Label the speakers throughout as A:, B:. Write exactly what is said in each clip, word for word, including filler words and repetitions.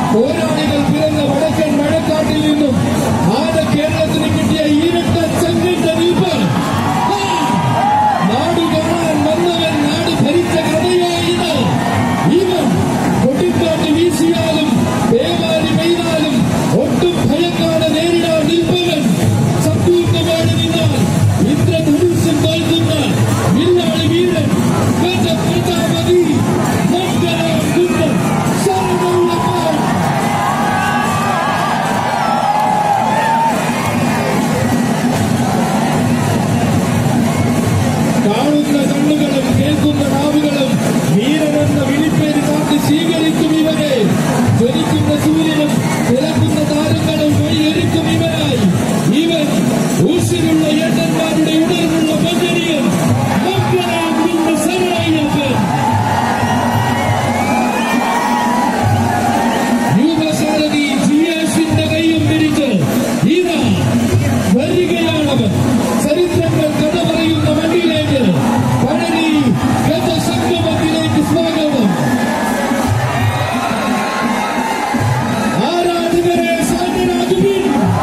A: പോരാളികൾ പിറന്ന വടക്കൻ മഴക്കാട്ടിൽ നിന്നും ആന കേരളത്തിന് കിട്ടിയ ഇരട്ട ചങ്കിന്റെ നിൽപ്പ്. നാട് കാണാൻ വന്നവൻ നാട് ഭരിച്ച കഥയോ ഇത്. ഇവൻ കൊട്ടിക്കാറ്റ് വീശിയാലും പേമാരി പെയ്താലും ഒട്ടും ഭയക്കാതെ നേരിടാൻ നിൽപ്പവൻ. സമ്പൂർണ്ണമായി നിന്നാൽ ഇന്ദ്രധനുസ്സും തോൽക്കുന്ന വില്ലാളി വീരൻ ഗജ പ്രജാപതി മംഗലം കുന്നം ശരണമുള്ളപ്പോൾ. കാണുന്ന കണ്ണുകളും കേൾക്കുന്ന നാവുകളും വീരനെന്ന വിളിപ്പേര് കാത്ത് സ്വീകരിക്കും ഇവരെ. ജ്വലിക്കുന്ന സൂര്യനും തിളക്കുന്ന താരങ്ങളും വഴിയൊരുക്കും ഇവനായി. ഇവൻ ഊശിലുള്ള ഏട്ടന്മാരുടെ ഉണർന്നുള്ള മഞ്ചരിയൻ മംഗലം കുന്നം ശരണയ്യപ്പൻ. യുവസാരഥി ജിയേഷിന്റെ കൈയും പിരിച്ച് ഇതാ വരികയാണവൻ. ചരിത്രങ്ങൾ കഥ പറയുന്ന മണ്ണിലേക്ക് പഴനി ഗജസംഗമത്തിലേക്ക് സ്വാഗതം. ആരാധകരെ സാധനാകുവിൻ.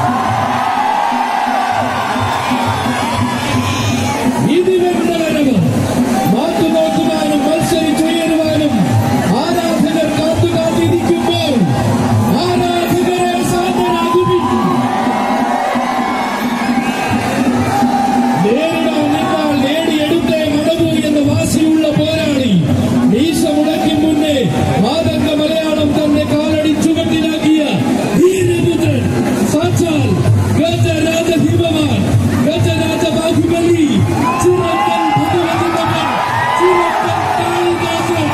A: ഇതിവന്റെ വരവ് മാറ്റുനോക്കുവാനും മത്സരിച്ചുയരുവാനും ആരാധകർ കാത്തുകാത്തിരിക്കുമ്പോൾ ആരാധകരെ സാധനാകുവിൻ. നേരിടാൻ നിന്നാൽ നേടിയെടുത്തേ മടങ്ങൂ എന്ന വാശിയുള്ള പോരാളി. മീശ മുടക്കും മുന്നേ മാതംഗ മലയാളം തന്നെ കാലടി ചുവട്ടിലാക്കിയ വീരപുത്രൻ സാക്ഷാൽ ഗജരാജ ഹിമവാൻ ഗജരാജ ബാഹുബലി ചിറക്കൽ ഭഗവതി മകൻ ചിറക്കൽ കാളിദാസൻ.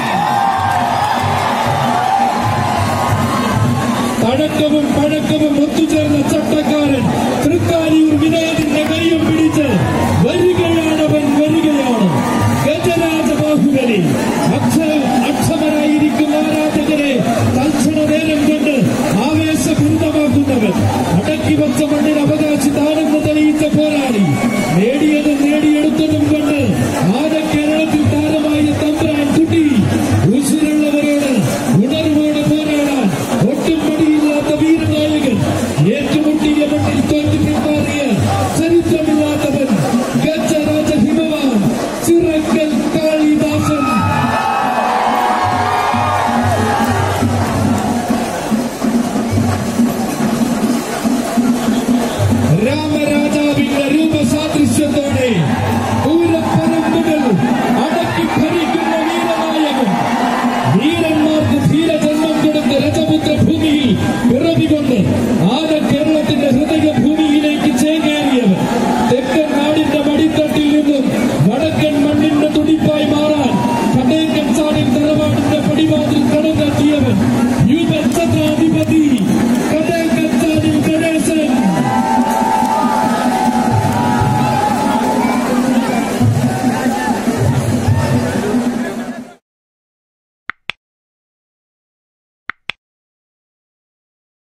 A: തഴക്കവും പഴക്കവും ഒത്തുചേർന്ന ചട്ടക്കാരൻ തൃക്കാരിയൂർ വിനോദിന്റെ കൈയും പിടിച്ച് വരികയാണവൻ വരികയാണ്. ഗജരാജ ബാഹുബലി. അക്ഷരം അക്ഷമരായിരിക്കുന്ന ആരാധകരെ തൽക്ഷണ നേരം കൊണ്ട് ആവേശഭരിതമാക്കുന്നവൻ. അടക്കി വച്ച മണ്ണിന് അവകാശി താണെന്ന് തെളിയിച്ച പോരാളി. നേടിയതും നേടിയെടുത്തതും കൊണ്ട് ആദ്യ കേരളത്തിൽ താരമായ തമ്പ്രാൻ കുട്ടി. ഉശിരുള്ളവരോട് ഉണർവോടെ പോരാടാൻ ഒട്ടും മടിയില്ലാത്ത വീരനായകൻ. ഏറ്റുമുട്ടിയ മണ്ണിൽ തോറ്റു പിന്മാറിയ ചരിത്രമില്ലാത്തവൻ ഗജരാജ ഹിമവാൻ ചിറക്കൽ കാളിദാസൻ. രാമരാജാവിന്റെ രൂപസാദൃശ്യത്തോടെ പൂരപ്പരമ്പുകൾ അടക്കി ഭരിക്കുന്ന വീരനായകൻ. വീരന്മാർക്ക് ധീരജന്മം കൊടുത്ത് രജപുത്ര ഭൂമിയിൽ പിറവികൊണ്ട് ആദ്യ കേരളത്തിന്റെ ഹൃദയഭൂമിയിലേക്ക് ചേക്കേറിയവൻ. തെക്കൻ നാടിന്റെ മടിത്തട്ടിൽ നിന്നും വടക്കൻ മണ്ണിന്റെ തുടിപ്പായി മാറാൻ കടേക്കൻ സാണിൽ തറവാടിന്റെ പടിവാതിൽ കടന്നെത്തിയവൻ. യുവഛത്രാധിപതി